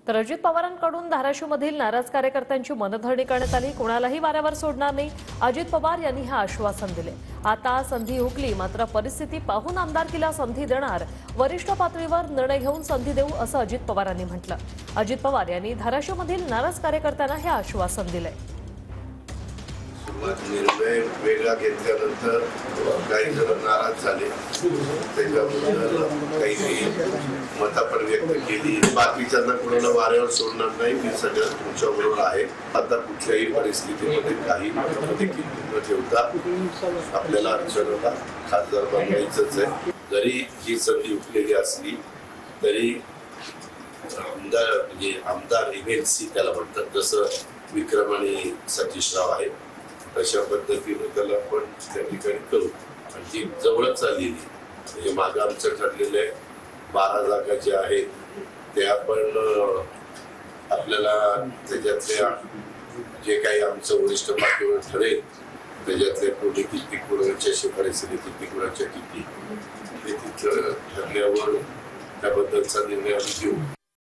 तर अजित पवारांकडून धाराशिवमधील नाराज कार्यकर्त्यांची मनधरणी करण्यात आली। कोणालाही वाऱ्यावर सोडणार नाही, अजित पवार यांनी हे आश्वासन दिले। आता संधी हुकली, मात्र परिस्थिती पाहून आमदारकीला संधी देणार, वरिष्ठ पातळीवर निर्णय घेऊन संधी देऊ असं अजित पवारांनी म्हटलं। अजित पवार यांनी धाराशिवमधील नाराज कार्यकर्त्यांना हे आश्वासन दिले। निर्णय वेगळा घेतल्यानंतर काही जण नाराज झाले, त्याच्याबद्दल काही मतं पण व्यक्त केली। बाकीच्यांना कोणाला वाऱ्यावर सोडणार नाही, मी सगळं तुमच्या बरोबर आहे। आता कुठल्याही परिस्थितीमध्ये काही मतामध्ये न ठेवता आपल्याला अर्चनाला खासदार बनवायचंच आहे। जरी ही संधी हुकलेली असली तरी आमदार म्हणजे आमदार एमएलसी त्याला म्हणतात, जसं विक्रम आणि सतीशराव आहे तशा पद्धतीने त्याला आपण त्या ठिकाणी करू। आणि ती जवळच चाललेली म्हणजे मागं आमचं ठरलेलं 12 जागा ज्या आहेत त्या आपण आपल्याला त्याच्यातल्या जे काही आमचं वरिष्ठ पातळीवर ठरेल त्याच्यातल्या कोणी किती कुणाच्या शिफारसीने किती कुणाच्या किती ते तिथं ठरल्यावर त्याबद्दलचा निर्णय आम्ही घेऊ।